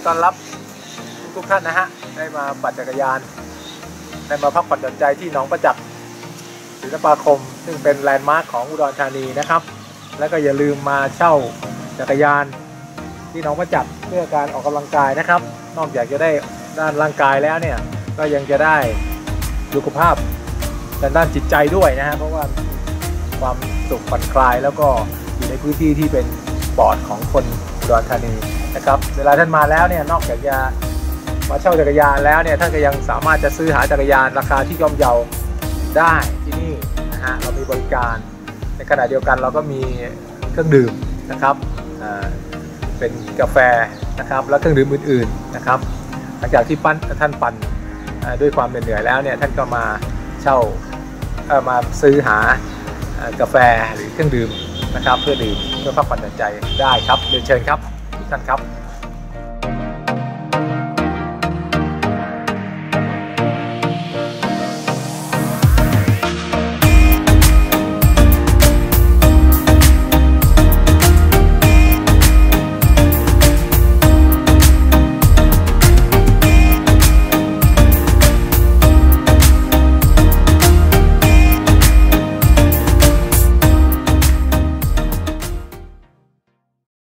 ต้อนรับทุกท่านนะฮะได้มาปั่นจักรยานได้มาพักผ่อนหย่อนใจที่หนองประจักษ์ศิลปาคมซึ่งเป็นแลนด์มาร์คของอุดรธานีนะครับแล้วก็อย่าลืมมาเช่าจักรยานที่หนองประจักษ์เพื่อการออกกำลังกายนะครับนอกจากจะได้ด้านร่างกายแล้วเนี่ยก็ยังจะได้สุขภาพด้านจิตใจด้วยนะฮะเพราะว่าความสุขผ่อนคลายแล้วก็อยู่ในพื้นที่ที่เป็นปอดของคนอุดรธานีนะครับเวลาท่านมาแล้วเนี่ยนอกจากจะมาเช่าจักรยานแล้วเนี่ยท่านก็ยังสามารถจะซื้อหาจักรยานราคาที่ย่อมเยาได้ที่นี่นะฮะเรามีบริการในขณะเดียวกันเราก็มีเครื่องดื่มนะครับเป็นกาแฟนะครับและเครื่องดื่มอื่นๆนะครับหลังจากที่ท่านปั่นด้วยความเหนื่อยแล้วเนี่ยท่านก็มาเช่ามาซื้อหากาแฟหรือเครื่องดื่มนะครับเพื่อดื่มเพื่อพักผ่อนหย่อนใจได้ครับเรียนเชิญครับทุกท่านครับ